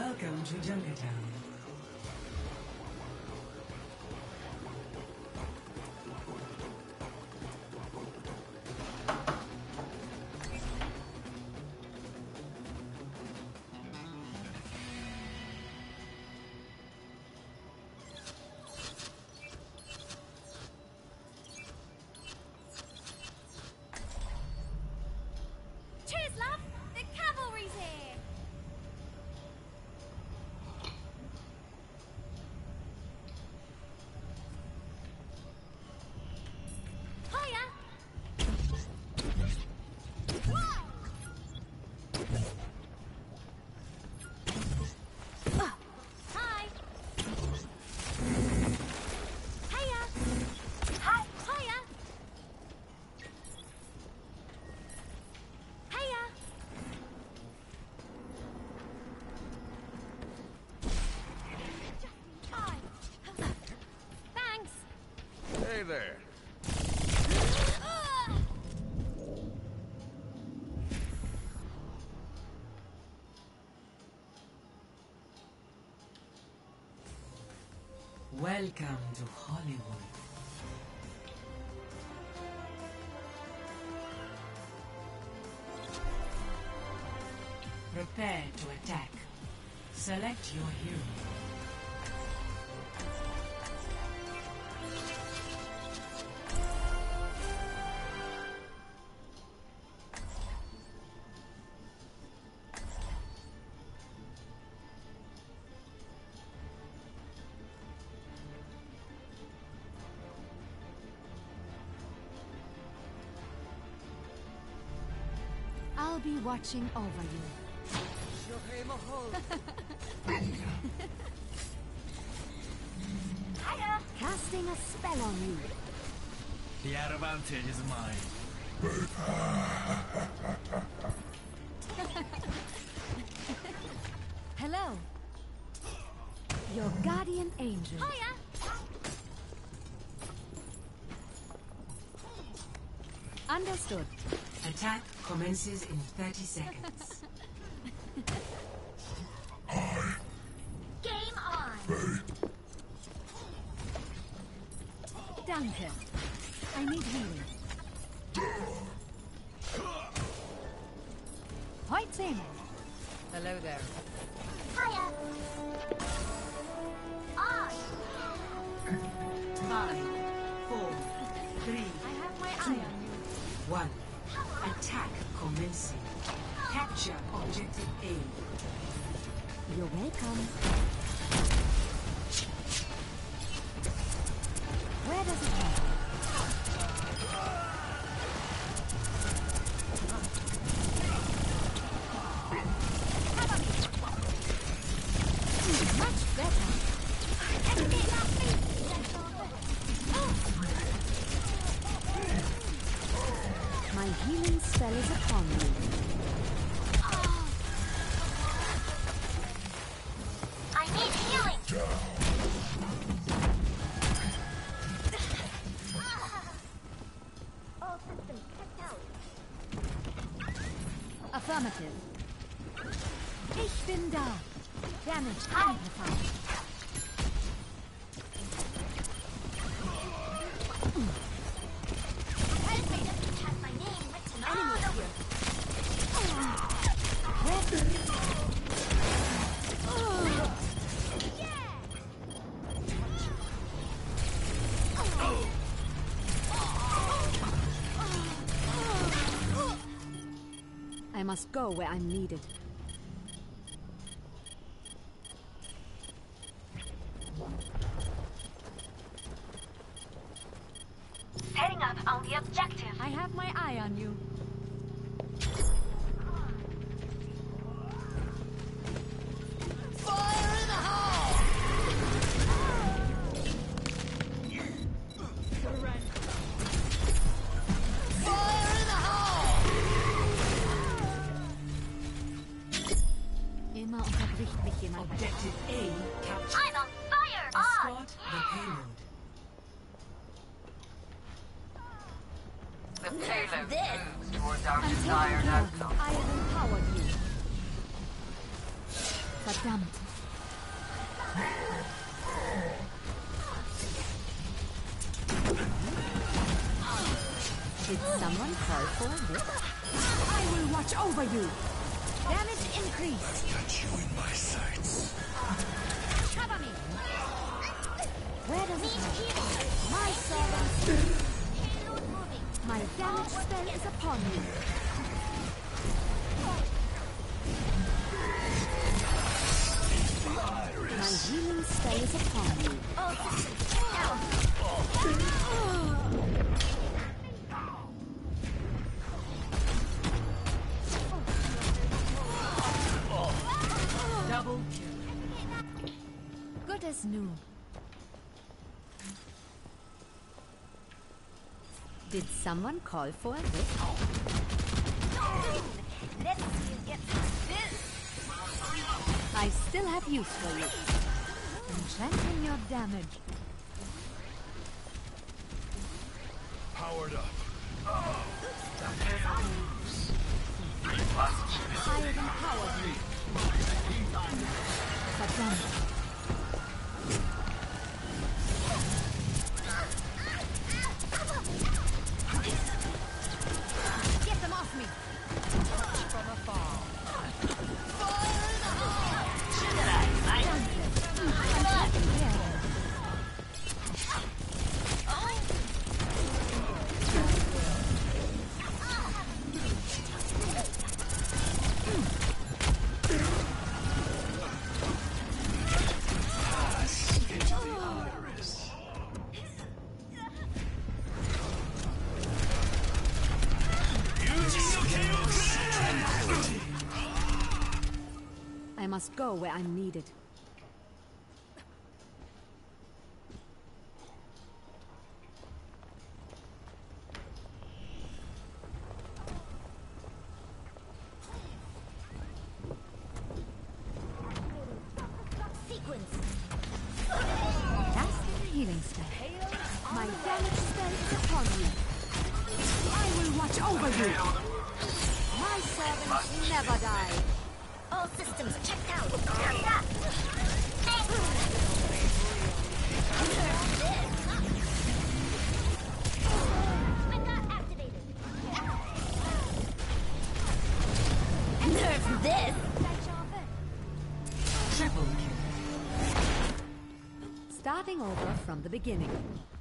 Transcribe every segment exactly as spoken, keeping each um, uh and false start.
Welcome to Junkertown. Cheers, love! The cavalry's here! Hiya! Whoa! Ah, hi! Hiya! Hi! Hiya! Hiya! Just in time! Thanks! Hey there. Ah! Welcome to Hollywood. Prepare to attack. Select your hero. I'll be watching over you. Hiya! Casting a spell on you. The advantage is mine. Hello. Your guardian angel. Hiya! Understood. Attack commences in thirty seconds. Game on! Danke. I need healing. Heute. Hello there. Hiya! On! Five, four, three, I have my eye on you. one. Attack commencing. Capture objective A. You're welcome. Where does it go? Much better. My healing spell is upon you. I need healing. All systems checked out. Affirmative. Ich bin da. Damage amplified. I must go where I'm needed. Heading up on the objective. I have my eye on you. Fire in the hole! Fire in the hole! Immer unterbricht mich jemand. Objective A captured. I'm on fire! On! Escort the payload. The payload This. moves towards our I'm taking desired care of you. outcome. I have empowered you. Verdammt. Did someone call for this? I will watch over you. Damage increase. Got you in my sights. Cover me. Where does it go? My servant. My damage spell is upon you. My healing spell is upon you. Double kill. Good as new. Did someone call for this? Let's see you get this. I still have use for you. Enchanting your damage. Powered up. Higher than power. Verdammt. Get them off me! From afar. I must go where I'm needed. Sequence. That's the healing spell. My damage spell is upon you. I will watch over you. My servants never die. All systems checked out. Hurry up. Mega activated. Nerf this. Triple kill. Starting over from the beginning.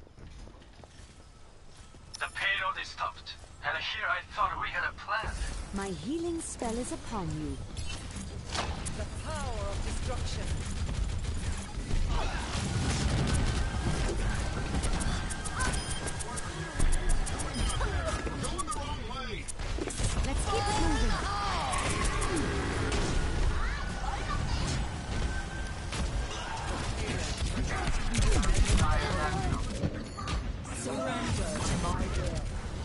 The payload is stopped. And here I thought we had a plan. My healing spell is upon you. The power of destruction. Going the wrong way. Let's keep it moving. Surrender to my will.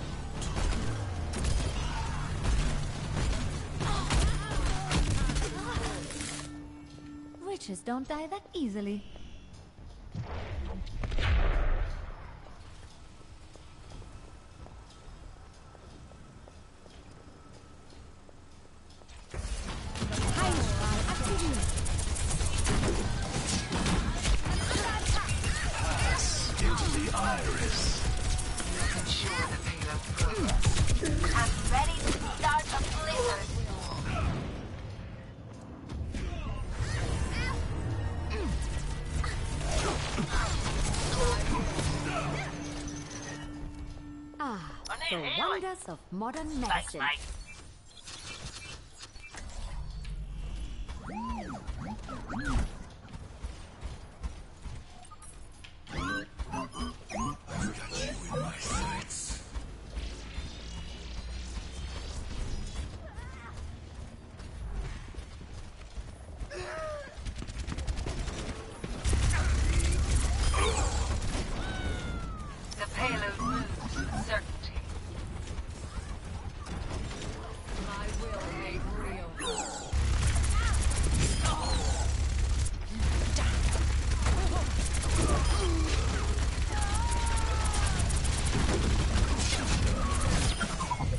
Witches don't die that easily. Heilstrahl aktiviert. Into the iris. Ensure the payload progress. I'm ready to start a blizzard. Ah, the wonders of modern medicine. Got you in my sights. The payload moves with certainty. My will made real.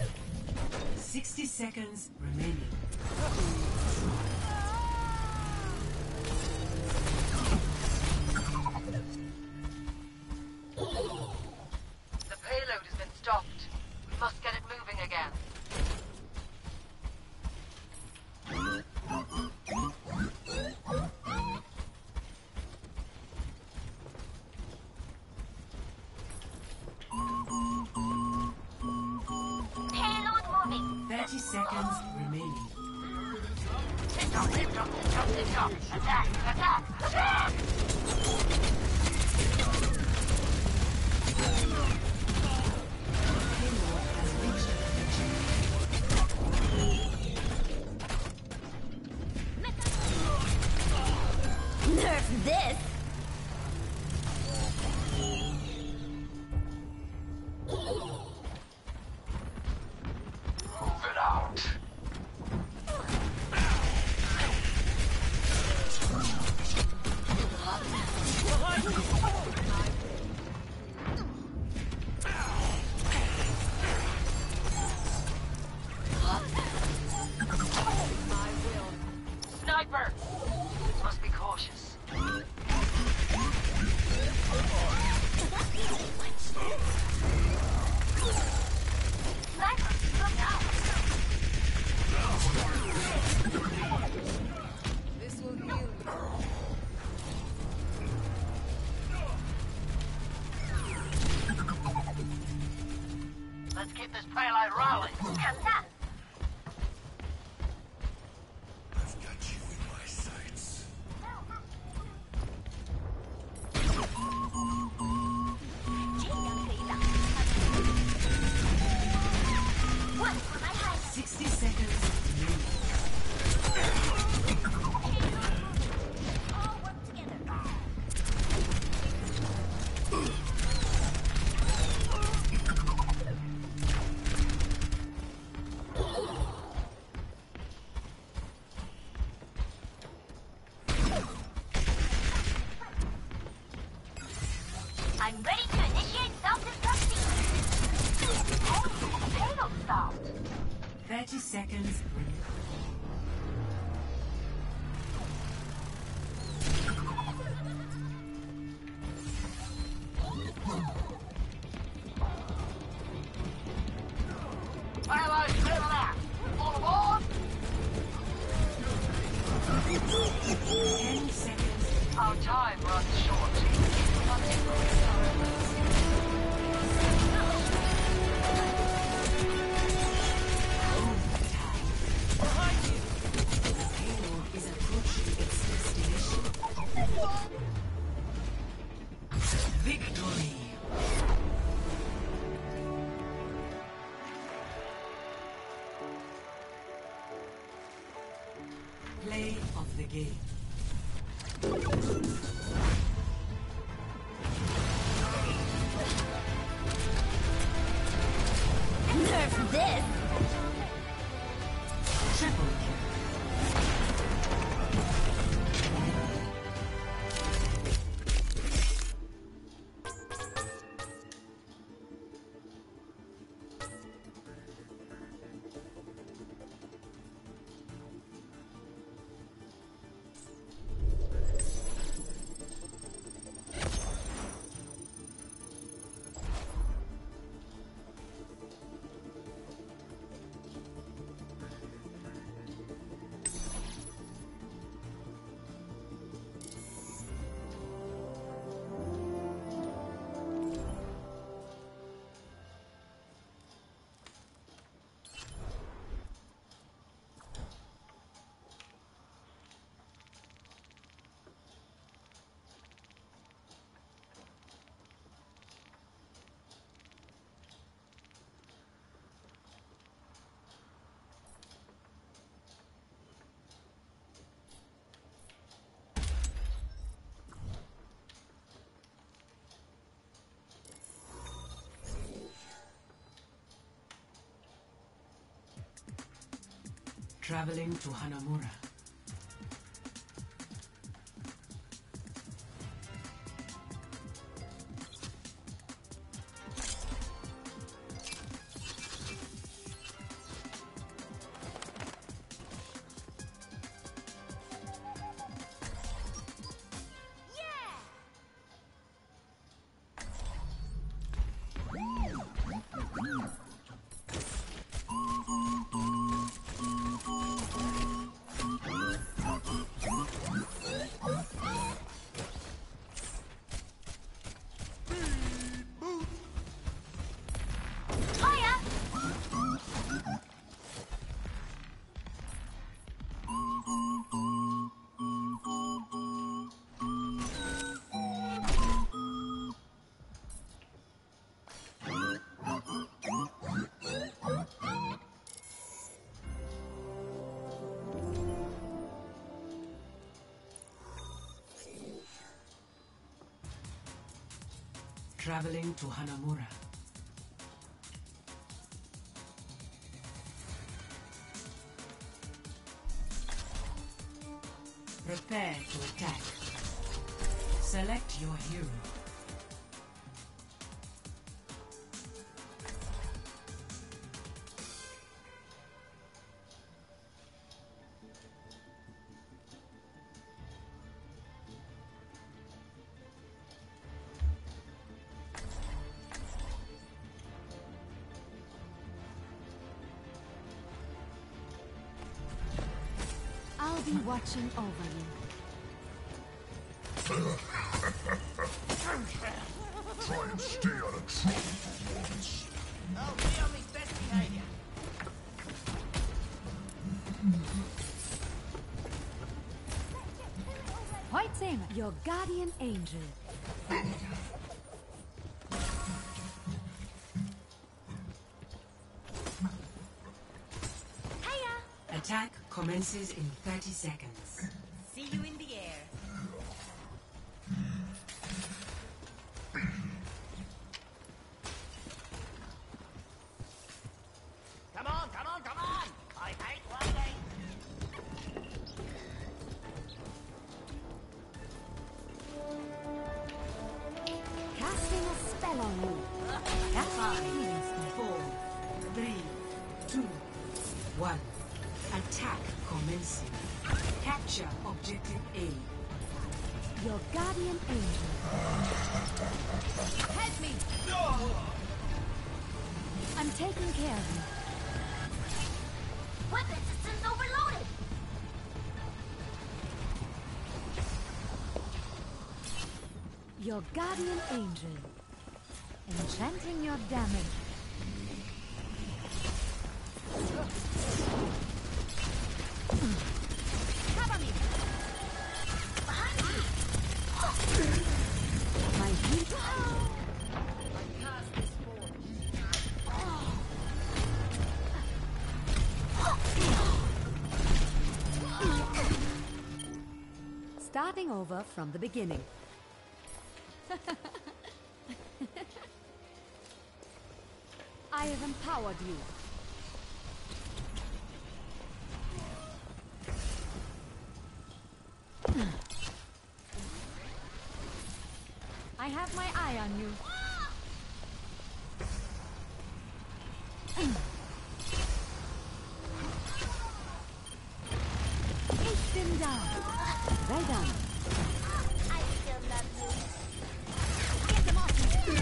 Sixty seconds remaining. Must get it moving again. Payload moving. thirty seconds remaining. Lift off, lift off, lift off, lift off. Attack, attack, attack! Payload has reached Nerf this. Move it out. Sniper! Must be cautious. Sniper, look out. This will heal you. Let's keep this payload rolling. Kanta. I've got you in my sights. One for my height. sixty seconds remaining. All work together. I'm ready to initiate self-destruct. Hey, payload stopped. thirty seconds remaining. Payload driven out. All aboard. ten seconds. Our time runs short. We must increase our efforts. The payload is approaching its destination. Victory! Play of the game. Nerf this. Triple kill. Traveling to Hanamura. Traveling to Hanamura. Prepare to attack. Select your hero. I'll be watching over you. Try and stay out of trouble for once. I'll be on my best behavior. Pointing, your guardian angel. Attack commences in thirty seconds. See you in the air. Come on, come on, come on! I hate waiting. Casting a spell on you. That's our healing spell. Four, three, two, one. Attack commencing. Capture objective A. Your guardian angel. Help me! I'm taking care of you. Weapon systems overloaded. Your guardian angel. Enchanting your damage. Cover me! My heat. Starting over from the beginning. I have empowered you. I have my eye on you. Ich bin da. Well done. I still love you. Get them off me.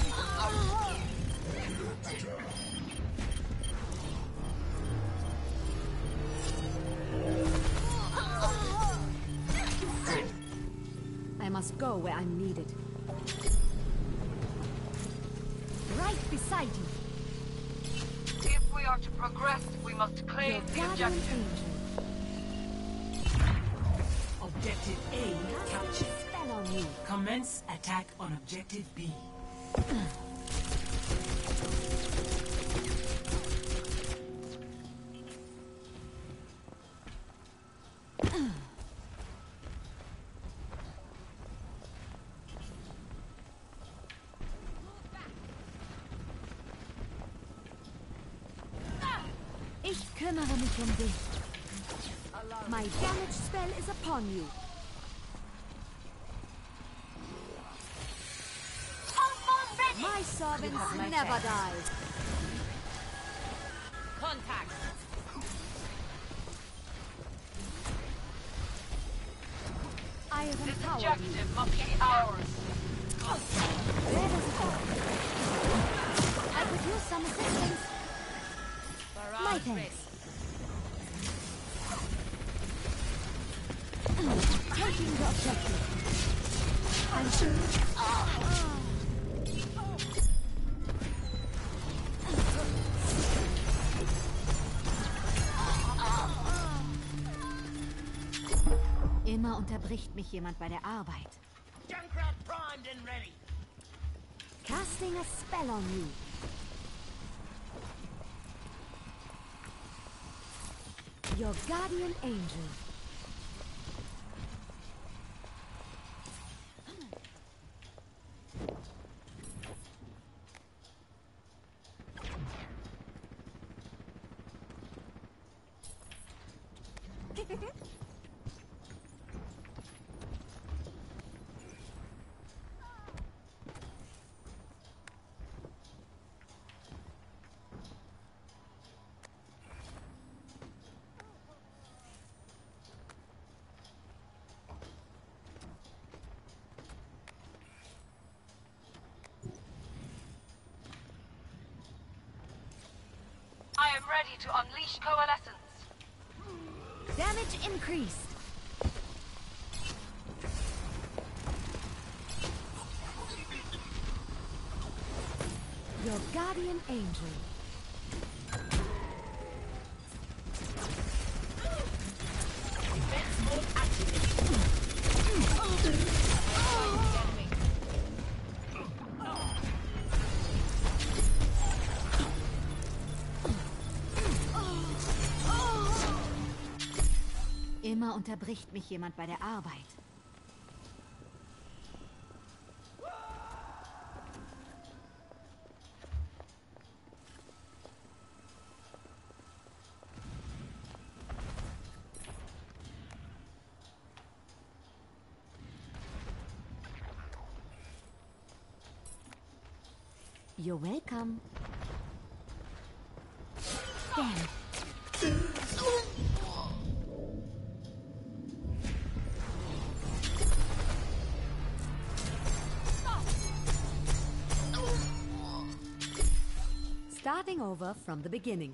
I must go where I'm needed. Right beside you. If we are to progress, we must claim Your the guardian objective. angel. Objective A captured. Spell on you. Commence attack on objective B. Ich kümmere mich um dich. My damage spell is upon you. Almost ready. My servants have my never thanks. die. Contact. I have This empowered you. objective must be ours. Where does it go? I could use some assistance. My thanks. Taking the objective. I'm sure. Immer unterbricht mich jemand bei der Arbeit. Junkrat primed and ready. Casting a spell on you. Your guardian angel. I am ready to unleash coalescence. Damage increased. Your guardian angel. Immer unterbricht mich jemand bei der Arbeit. You're welcome. Damn. Starting over from the beginning.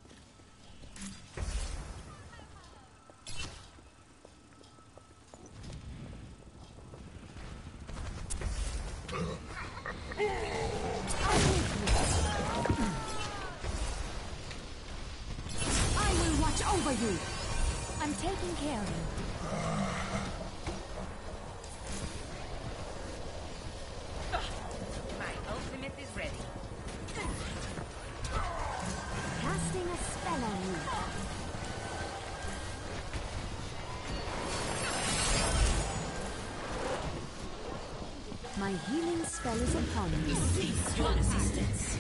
I will watch over you. I'm taking care of you. My ultimate is ready. Casting a spell on you. My healing spell is upon you. Cease your resistance.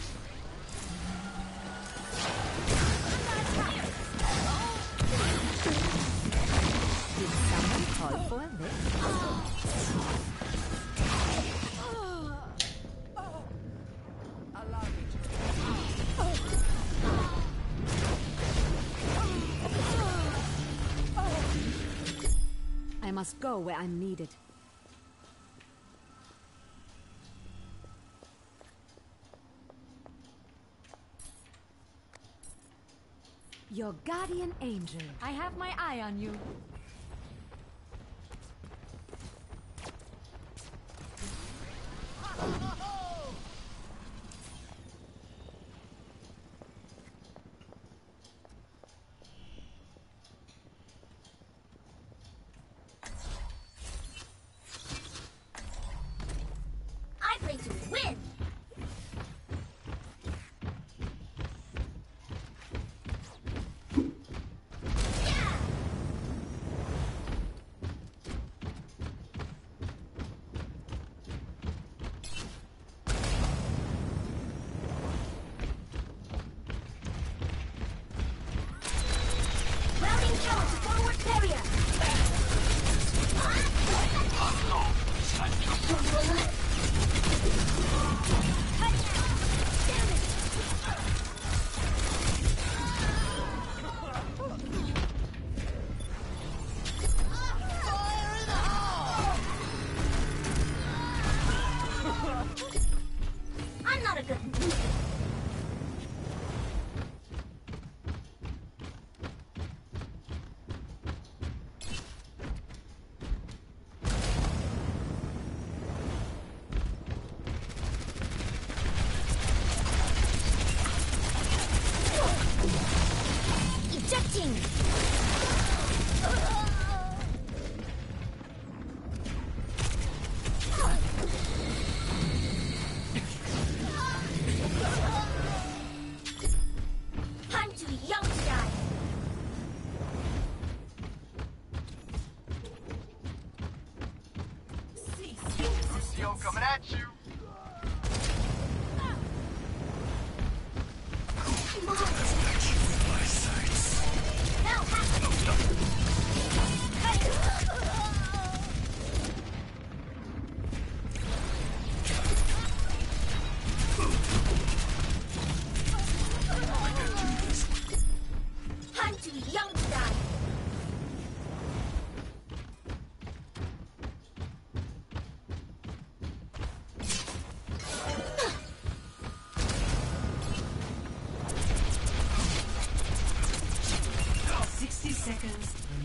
Did someone call for a lift? I must go where I'm needed. Your guardian angel. I have my eye on you. I play to win. Routing count to forward barrier. I'm not a good leader. Ejecting! I'm too young to die. Lucio coming at you. Come on. Now,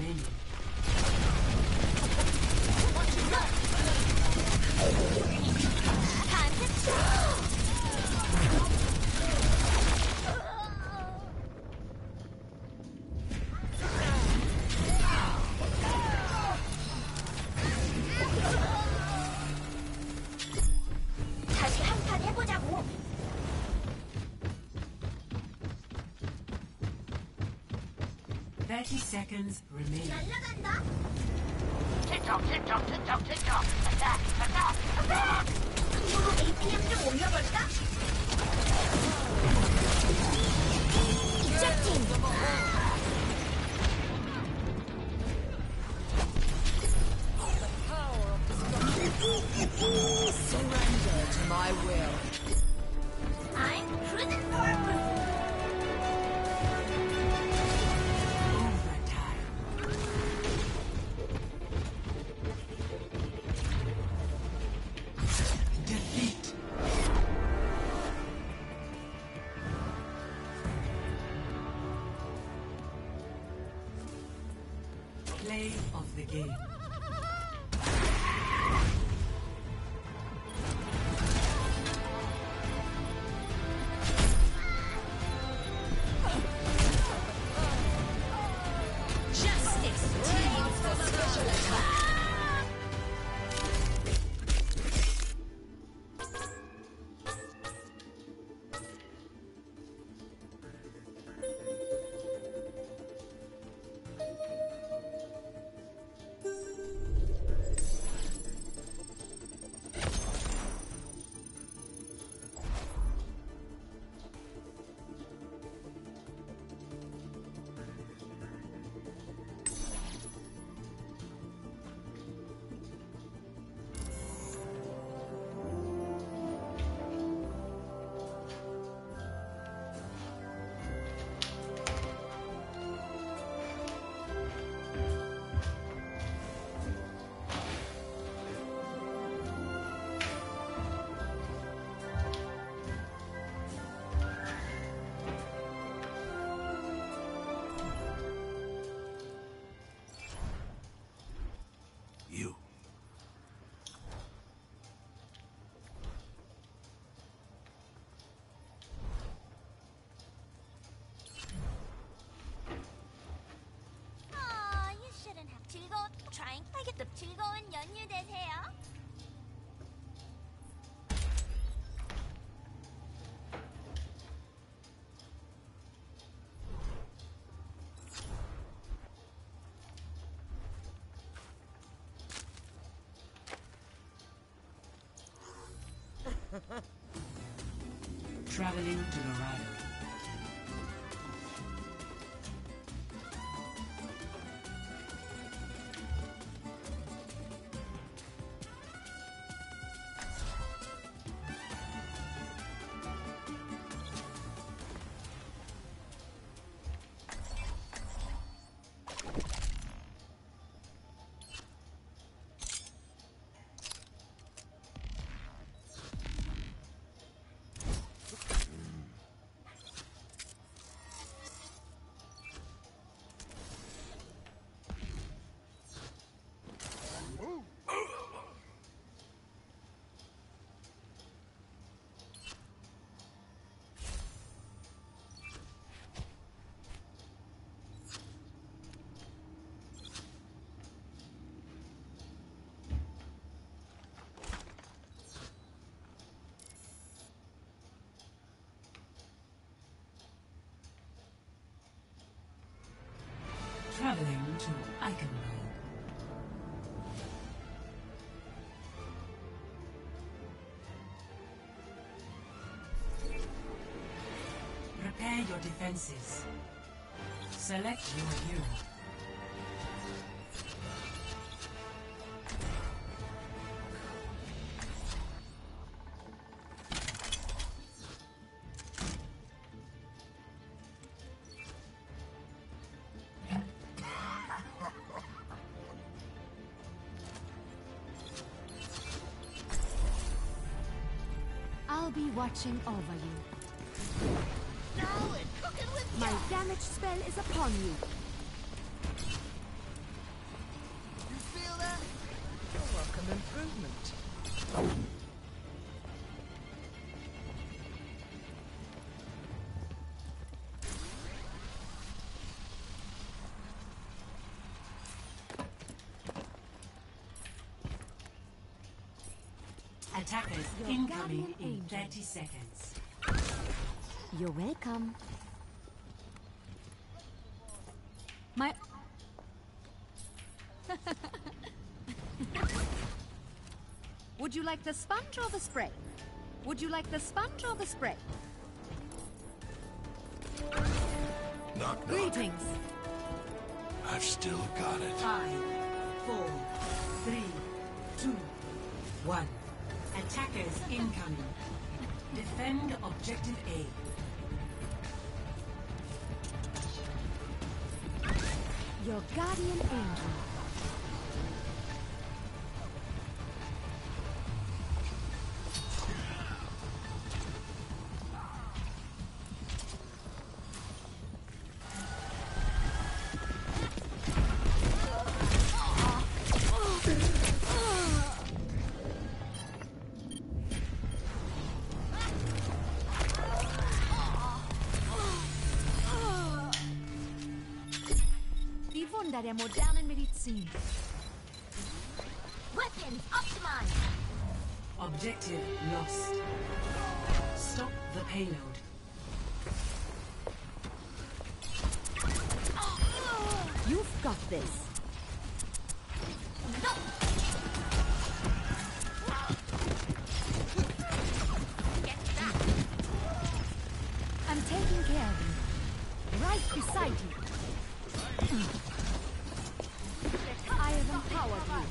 remaining. Time to 다시 한 판 해보자고. Thirty seconds remaining. 날라간다. 틱톡 틱톡 틱톡 틱톡 간다 간다 간다 에이피엠 좀 올려볼까? 입장팀. Surrender to my will. I'm cruising forward. Overtime. Defeat. Play of the game. Justice teams for special attack. You. Aw, you shouldn't have. 즐거운 trying. 알겠다. 즐거운 연휴 되세요. Traveling to Dorado. Traveling to Eichenberg. Prepare your defenses. Select your hero. I'll be watching over you. Now we're cooking with My damage spell is upon you. an improvement. Attackers Your incoming guardian in angel. thirty seconds. You're welcome. My... Would you like the sponge or the spray? Would you like the sponge or the spray? Knock, knock. Greetings. I've still got it. Five, four, three, two, one. Attackers incoming. Defend objective A. Your guardian angel. Die Wunder der modernen Medizin. Weapons optimized. Objective lost. Stop the payload. You've got this. I'm taking care of you. Right beside you. I have empowered you.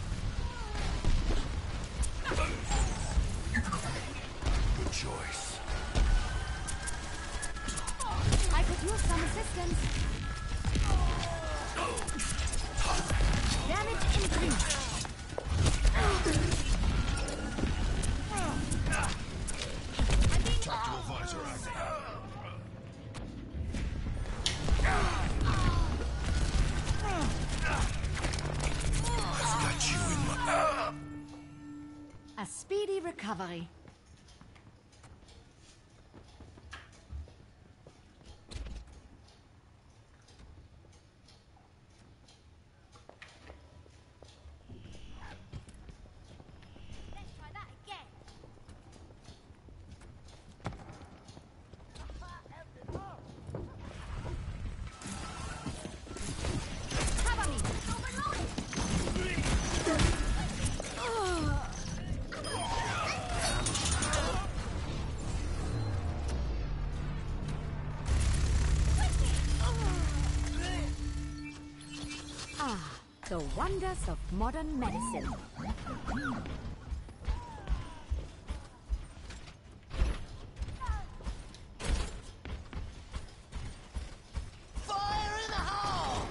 Good choice. I could use some assistance. Damage increased. Tactical visor active. I've got you in my... A speedy recovery. Let's try that again. Cover me. Ah, the wonders of modern medicine. Fire in the hole!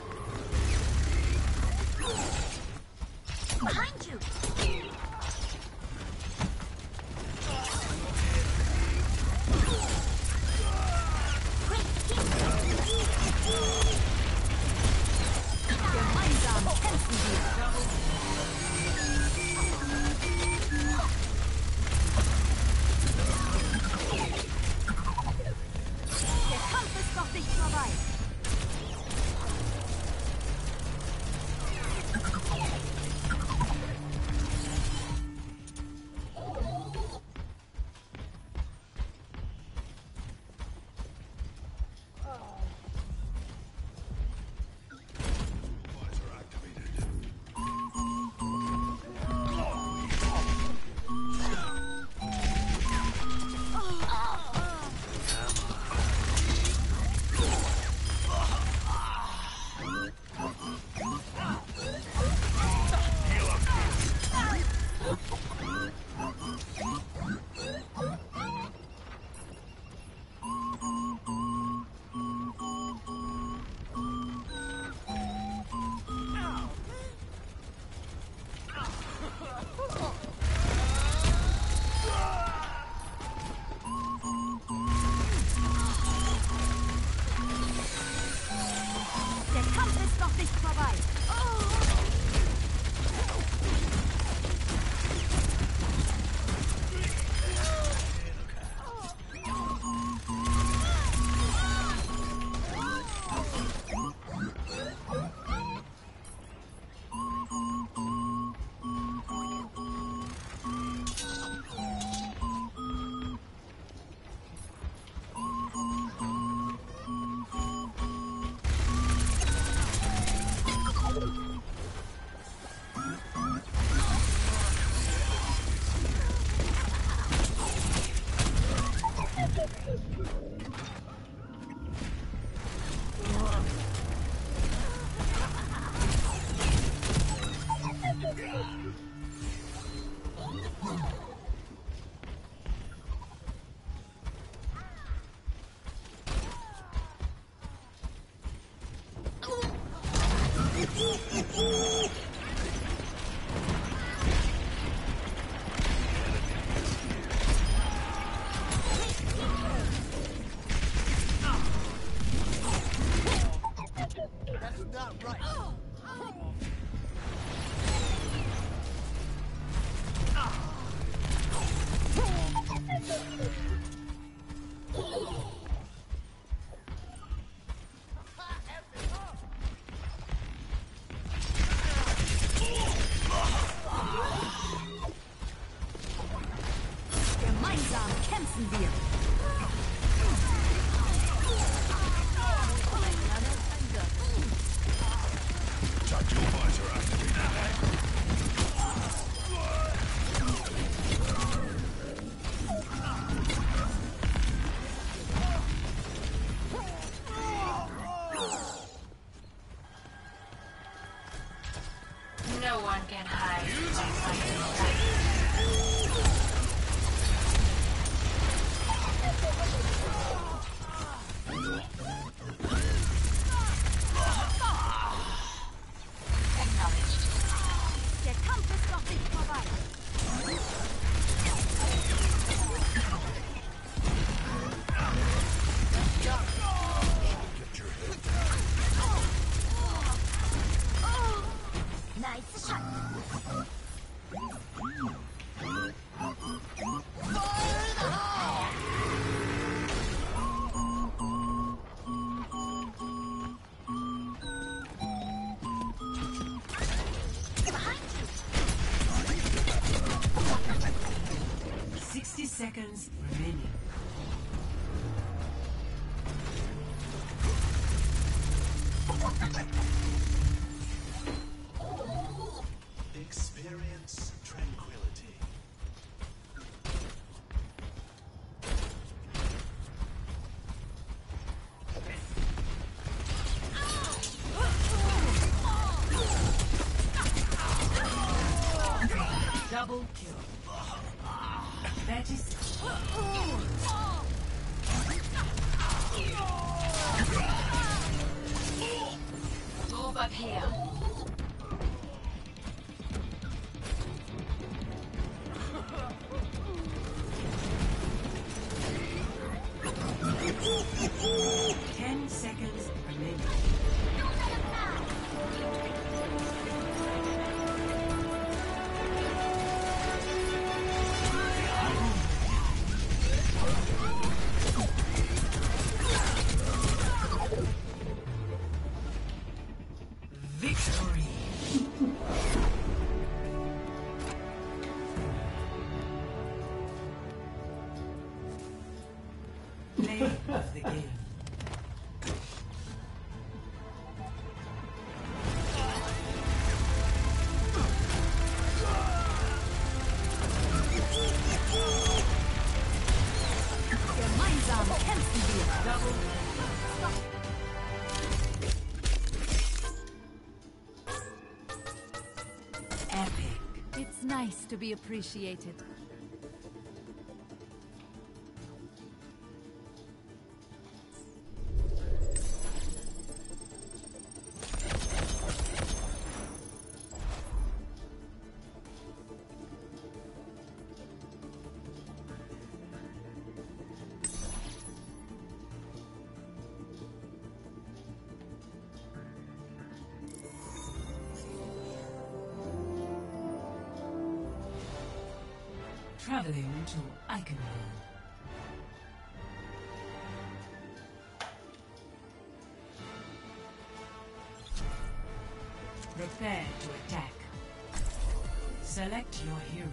Behind you. Quick, keep Gemeinsam kämpfen wir. Der Kampf ist noch nicht vorbei. Visor activated. Der Kampf ist noch nicht vorbei. Gemeinsam kämpfen wir. Shut your visor activated. No one can hide from my Acknowledged. Der Kampf ist noch nicht vorbei. Nice shot. sixty seconds remaining. Experience tranquility. Double kill. thirty-six. Move up here. Ten seconds remaining. Victory! Play of the game. Gemeinsam kämpfen wir. Double epic. It's nice to be appreciated. Traveling to Iconville. Prepare to attack. Select your hero.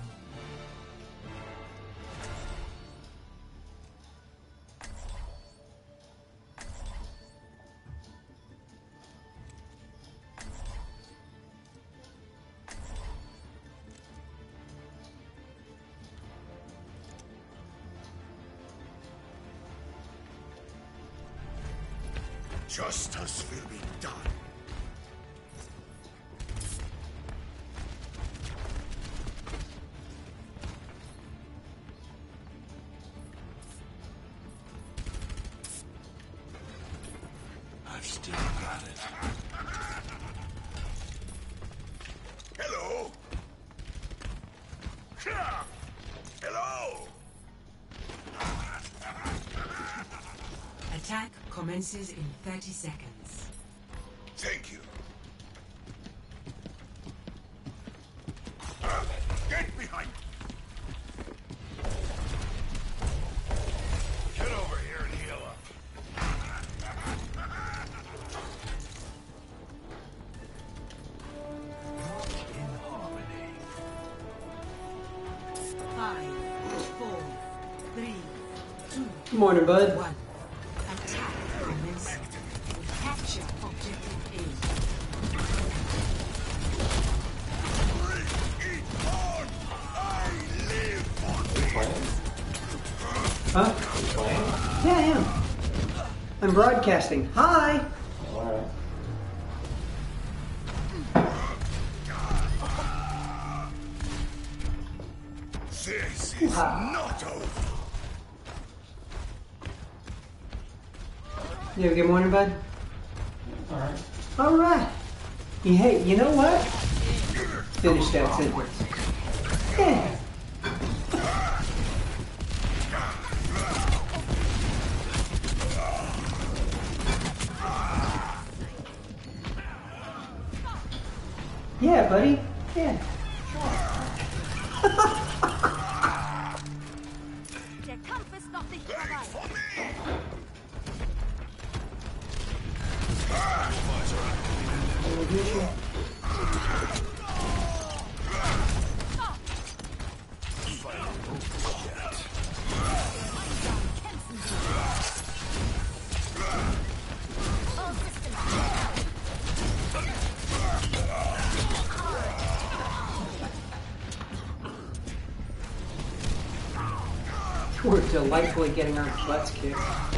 Justice will be done. I've still got it. Hello? Hello? Attack commences in thirty seconds. Thank you. Morning, bud. One. Attack commencing. Capture objective A. Huh? Yeah, I am. I'm broadcasting. Hi! Alright. This is not over. You have a good morning, bud? Alright. Alright. You, hey, you know what? Finish that sentence. Yeah. Yeah, buddy. Yeah. Der Kampf ist noch nicht vorbei. We're delightfully getting our butts kicked.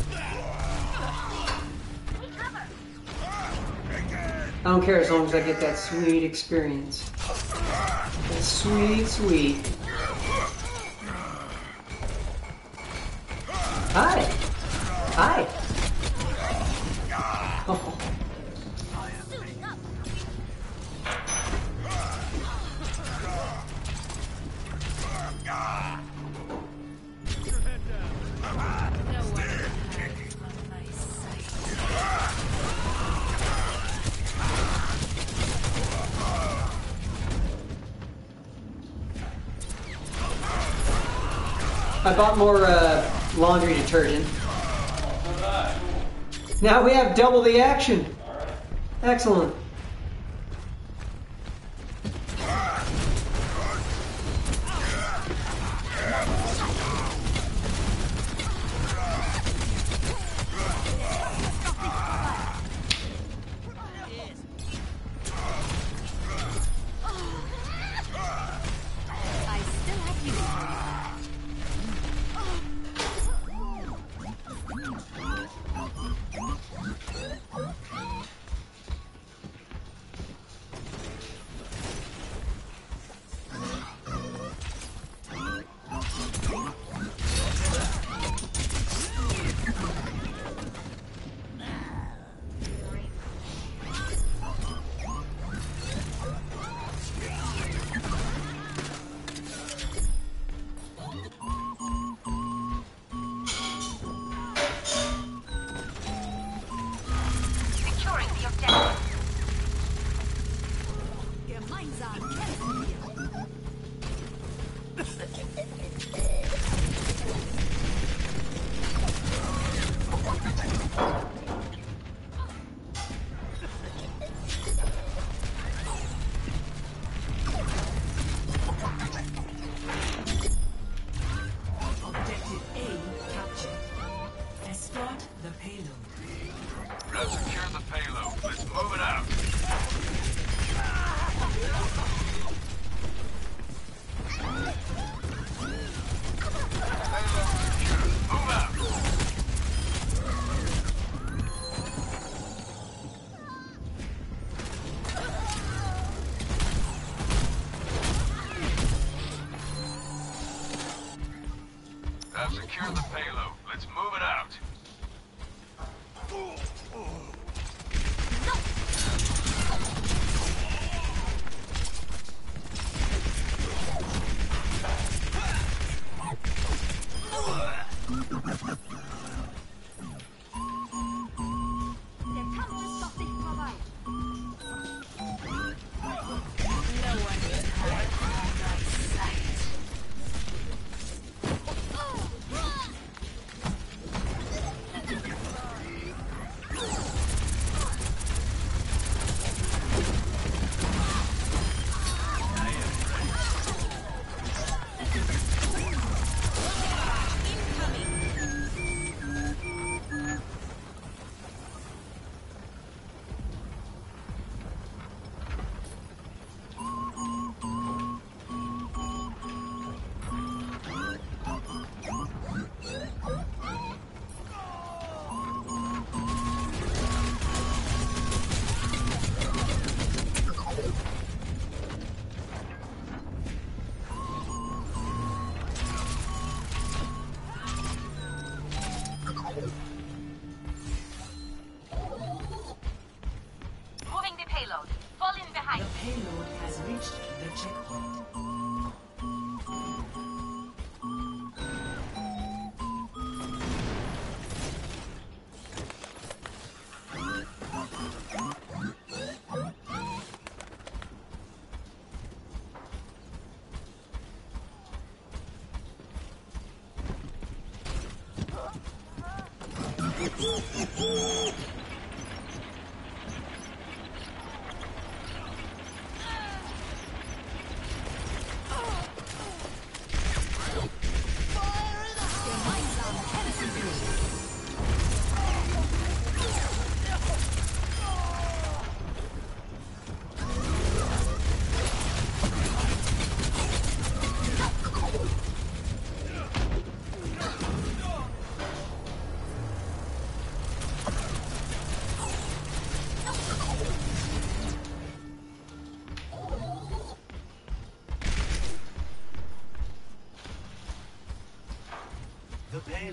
I don't care as long as I get that sweet experience. That sweet, sweet. Hi! Hi! Oh. I bought more uh, laundry detergent. Now we have double the action. Excellent.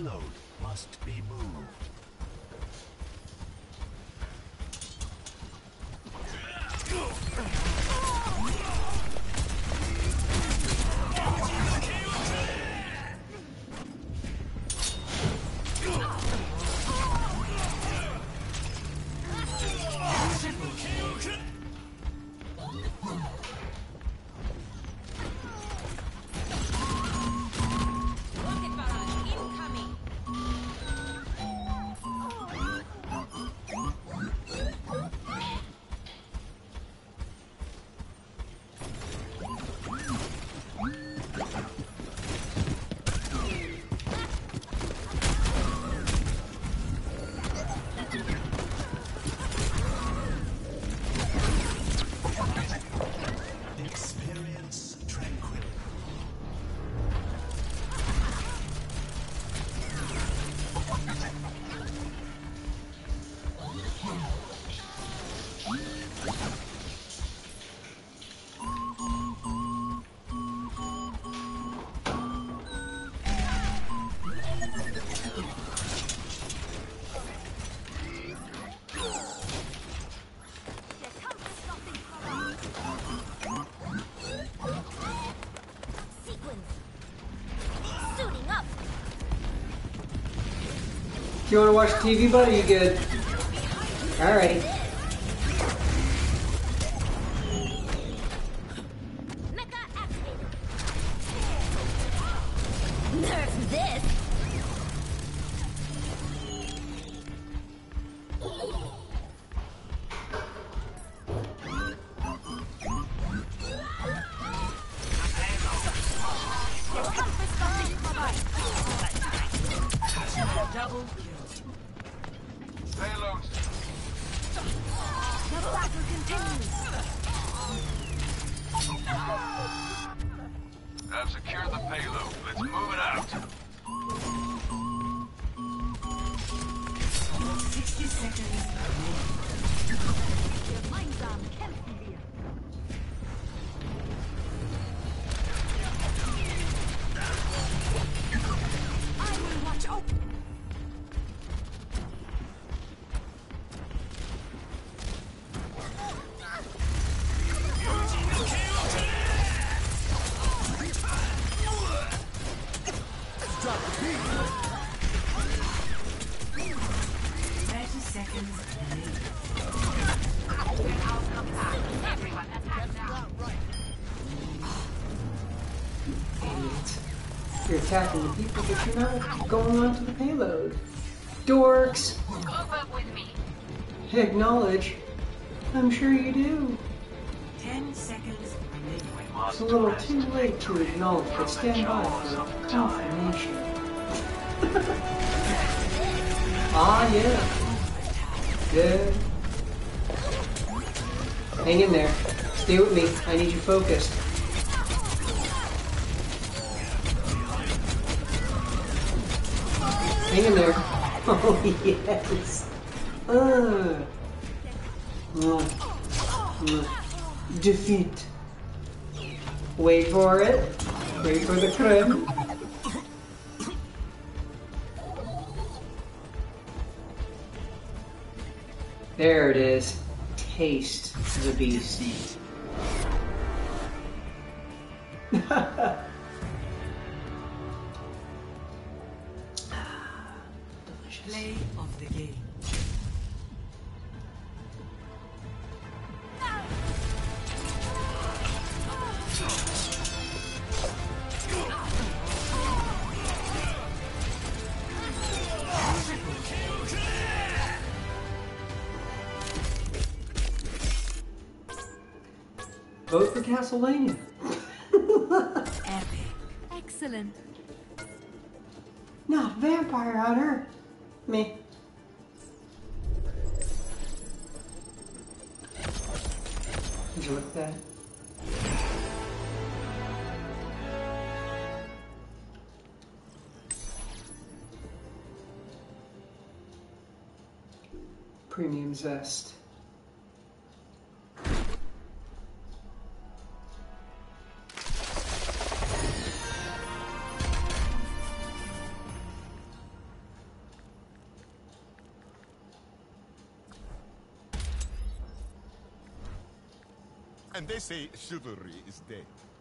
payload must be moved. Do you want to watch T V, buddy? You good? Alrighty. Mecha activated. Nerf this. Double kill. Payloads. The battle continues. I've secured the payload. Let's move it out. sixty seconds. Gemeinsam kämpfen wir. I will watch out. thirty seconds. Idiot. You're attacking the people, but you're not going on to the payload. Dorks! Group up with me. Acknowledge. I'm sure you do. Ten seconds remaining. It's a little too late to acknowledge, but stand by for confirmation. Ah, yeah. Good. Hang in there. Stay with me. I need you focused. Hang in there. Oh, yes. Uh. Uh. Uh. Defeat. Wait for it. Wait for the crib. There it is. Taste the beast. Play of the game. Vote for Castlevania. Epic. Excellent. No, Vampire Hunter. Me. Did you look at that? Premium Zest. And they say chivalry is dead.